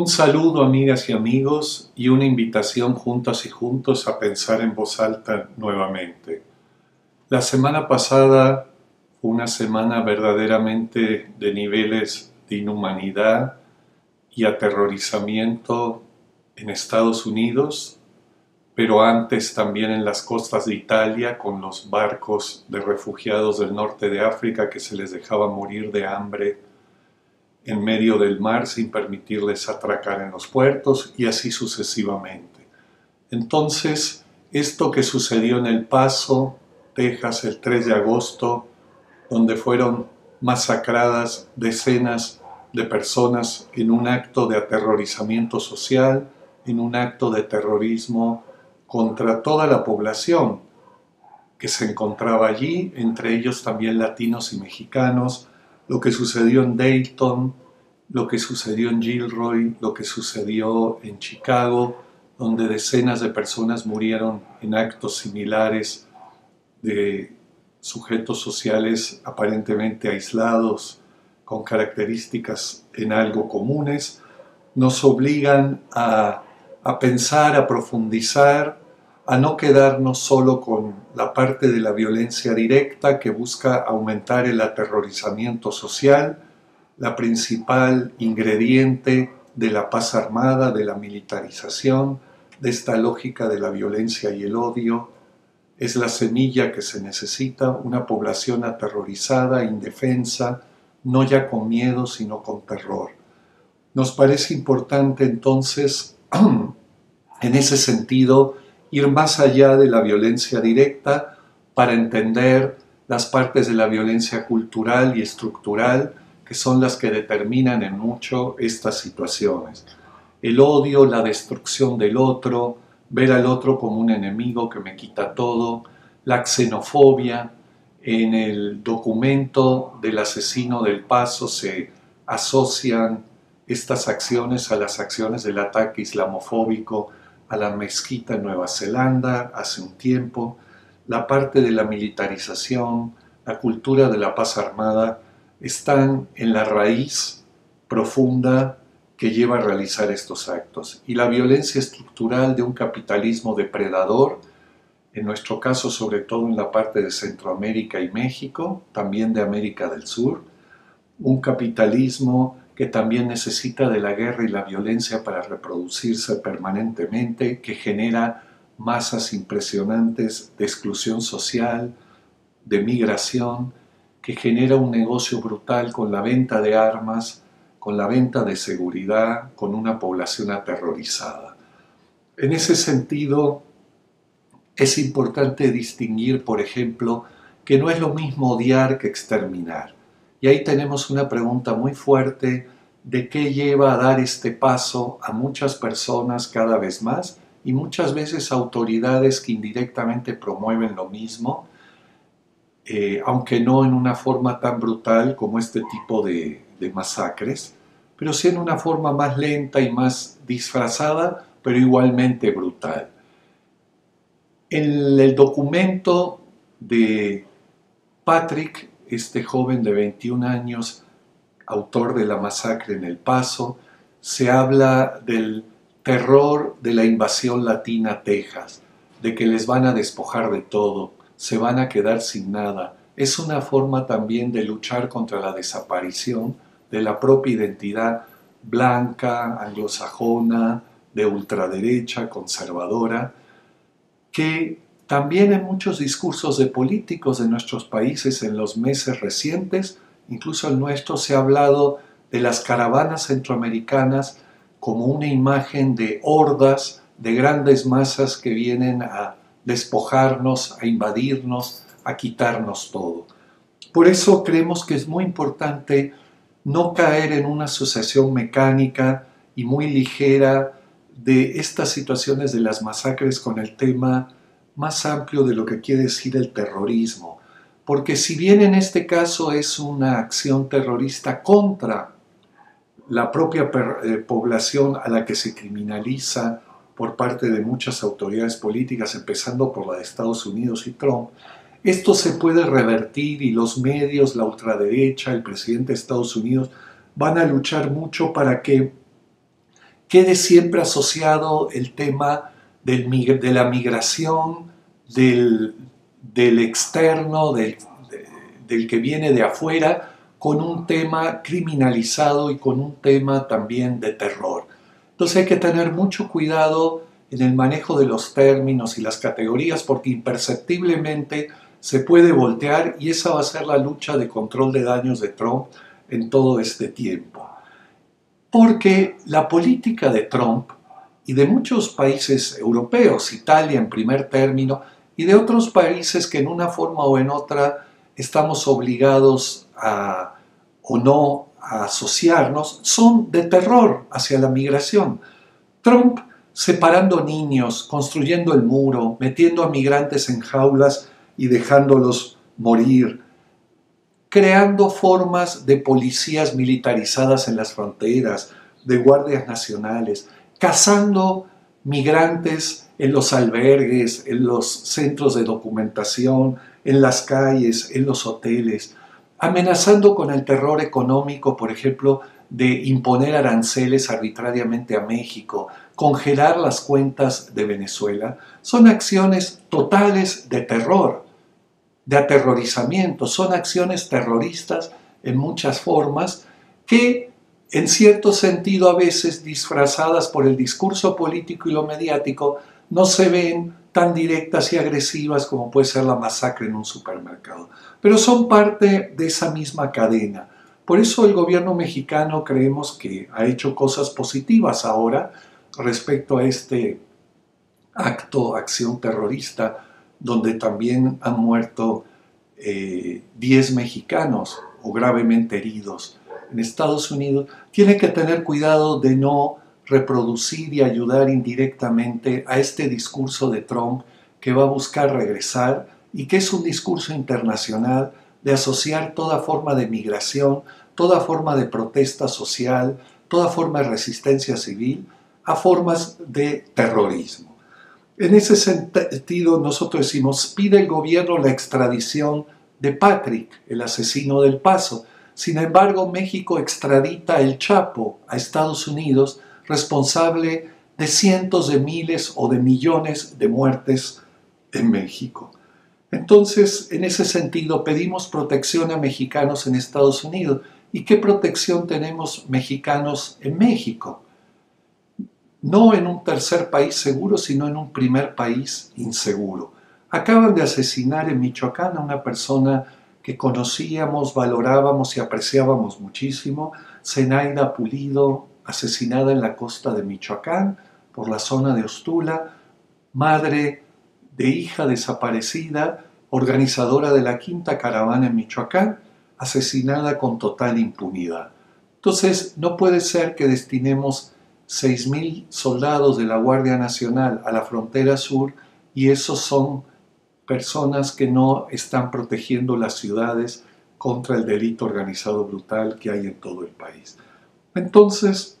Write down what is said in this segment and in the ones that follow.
Un saludo, amigas y amigos, y una invitación juntas y juntos a pensar en voz alta nuevamente. La semana pasada fue una semana verdaderamente de niveles de inhumanidad y aterrorizamiento en Estados Unidos, pero antes también en las costas de Italia con los barcos de refugiados del norte de África que se les dejaba morir de hambre en medio del mar sin permitirles atracar en los puertos y así sucesivamente. Entonces, esto que sucedió en El Paso, Texas, el 3 de agosto, donde fueron masacradas decenas de personas en un acto de aterrorizamiento social, en un acto de terrorismo contra toda la población que se encontraba allí, entre ellos también latinos y mexicanos, lo que sucedió en Dayton, lo que sucedió en Gilroy, lo que sucedió en Chicago, donde decenas de personas murieron en actos similares de sujetos sociales aparentemente aislados, con características en algo comunes, nos obligan a pensar, a profundizar, a no quedarnos solo con la parte de la violencia directa que busca aumentar el aterrorizamiento social, la principal ingrediente de la paz armada, de la militarización, de esta lógica de la violencia y el odio. Es la semilla que se necesita, una población aterrorizada, indefensa, no ya con miedo, sino con terror. Nos parece importante entonces, en ese sentido, ir más allá de la violencia directa para entender las partes de la violencia cultural y estructural que son las que determinan en mucho estas situaciones. El odio, la destrucción del otro, ver al otro como un enemigo que me quita todo, la xenofobia. En el documento del asesino del Paso se asocian estas acciones a las acciones del ataque islamofóbico a la mezquita en Nueva Zelanda hace un tiempo. La parte de la militarización, la cultura de la paz armada están en la raíz profunda que lleva a realizar estos actos. Y la violencia estructural de un capitalismo depredador, en nuestro caso sobre todo en la parte de Centroamérica y México, también de América del Sur, un capitalismo que también necesita de la guerra y la violencia para reproducirse permanentemente, que genera masas impresionantes de exclusión social, de migración, que genera un negocio brutal con la venta de armas, con la venta de seguridad, con una población aterrorizada. En ese sentido, es importante distinguir, por ejemplo, que no es lo mismo odiar que exterminar. Y ahí tenemos una pregunta muy fuerte de qué lleva a dar este paso a muchas personas cada vez más y muchas veces autoridades que indirectamente promueven lo mismo, aunque no en una forma tan brutal como este tipo de masacres, pero sí en una forma más lenta y más disfrazada, pero igualmente brutal. En el documento de Patrick, este joven de 21 años, autor de la masacre en El Paso, se habla del terror de la invasión latina a Texas, de que les van a despojar de todo, se van a quedar sin nada. Es una forma también de luchar contra la desaparición de la propia identidad blanca, anglosajona, de ultraderecha, conservadora, que también en muchos discursos de políticos de nuestros países en los meses recientes, incluso el nuestro, se ha hablado de las caravanas centroamericanas como una imagen de hordas, de grandes masas que vienen a despojarnos, a invadirnos, a quitarnos todo. Por eso creemos que es muy importante no caer en una asociación mecánica y muy ligera de estas situaciones de las masacres con el tema más amplio de lo que quiere decir el terrorismo. Porque si bien en este caso es una acción terrorista contra la propia población a la que se criminaliza por parte de muchas autoridades políticas, empezando por la de Estados Unidos y Trump, esto se puede revertir y los medios, la ultraderecha, el presidente de Estados Unidos van a luchar mucho para que quede siempre asociado el tema de la migración, del externo, del que viene de afuera, con un tema criminalizado y con un tema también de terror. Entonces hay que tener mucho cuidado en el manejo de los términos y las categorías porque imperceptiblemente se puede voltear y esa va a ser la lucha de control de daños de Trump en todo este tiempo. Porque la política de Trump y de muchos países europeos, Italia en primer término, y de otros países que en una forma o en otra estamos obligados a o no a asociarnos, son de terror hacia la migración. Trump separando niños, construyendo el muro, metiendo a migrantes en jaulas y dejándolos morir, creando formas de policías militarizadas en las fronteras, de guardias nacionales, cazando migrantes en los albergues, en los centros de documentación, en las calles, en los hoteles, amenazando con el terror económico, por ejemplo, de imponer aranceles arbitrariamente a México, congelar las cuentas de Venezuela, son acciones totales de terror, de aterrorizamiento, son acciones terroristas en muchas formas que en cierto sentido a veces disfrazadas por el discurso político y lo mediático no se ven tan directas y agresivas como puede ser la masacre en un supermercado, pero son parte de esa misma cadena. Por eso el gobierno mexicano creemos que ha hecho cosas positivas ahora respecto a este acción terrorista donde también han muerto 10 mexicanos o gravemente heridos. En Estados Unidos tiene que tener cuidado de no reproducir y ayudar indirectamente a este discurso de Trump que va a buscar regresar y que es un discurso internacional de asociar toda forma de migración, toda forma de protesta social, toda forma de resistencia civil a formas de terrorismo. En ese sentido, nosotros decimos, pide el gobierno la extradición de Patrick, el asesino del Paso. Sin embargo, México extradita el Chapo a Estados Unidos, responsable de cientos de miles o de millones de muertes en México. Entonces, en ese sentido, pedimos protección a mexicanos en Estados Unidos. ¿Y qué protección tenemos mexicanos en México? No en un tercer país seguro, sino en un primer país inseguro. Acaban de asesinar en Michoacán a una persona que conocíamos, valorábamos y apreciábamos muchísimo, Zenaida Pulido, asesinada en la costa de Michoacán, por la zona de Ostula, madre de hija desaparecida, organizadora de la Quinta Caravana en Michoacán, asesinada con total impunidad. Entonces, no puede ser que destinemos 6.000 soldados de la Guardia Nacional a la frontera sur y esos son personas que no están protegiendo las ciudades contra el delito organizado brutal que hay en todo el país. Entonces,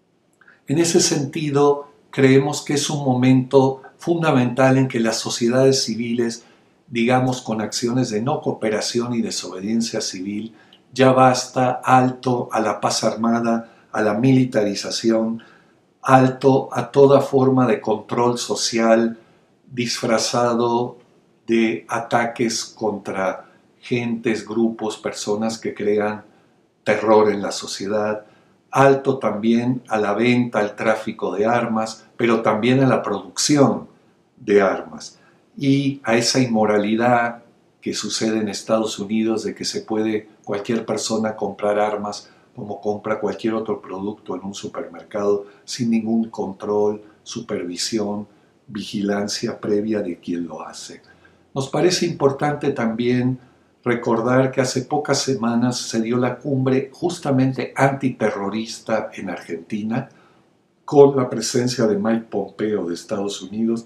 en ese sentido, creemos que es un momento fundamental en que las sociedades civiles, digamos con acciones de no cooperación y desobediencia civil, ya basta, alto a la paz armada, a la militarización, alto a toda forma de control social disfrazado de ataques contra gentes, grupos, personas que crean terror en la sociedad, alto también a la venta, al tráfico de armas, pero también a la producción de armas y a esa inmoralidad que sucede en Estados Unidos de que se puede cualquier persona comprar armas como compra cualquier otro producto en un supermercado sin ningún control, supervisión, vigilancia previa de quien lo hace. Nos parece importante también recordar que hace pocas semanas se dio la cumbre justamente antiterrorista en Argentina con la presencia de Mike Pompeo de Estados Unidos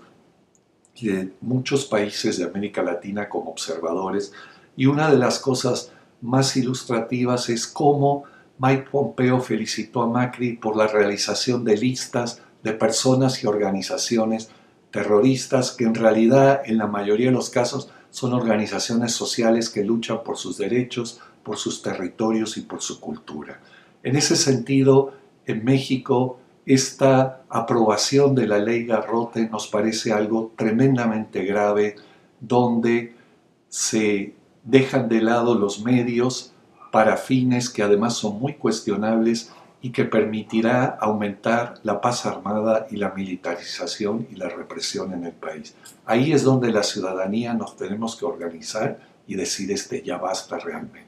y de muchos países de América Latina como observadores. Y una de las cosas más ilustrativas es cómo Mike Pompeo felicitó a Macri por la realización de listas de personas y organizaciones terroristas que en realidad en la mayoría de los casos son organizaciones sociales que luchan por sus derechos, por sus territorios y por su cultura. En ese sentido, en México esta aprobación de la ley Garrote nos parece algo tremendamente grave, donde se dejan de lado los medios para fines que además son muy cuestionables y que permitirá aumentar la paz armada y la militarización y la represión en el país. Ahí es donde la ciudadanía nos tenemos que organizar y decir ya basta realmente.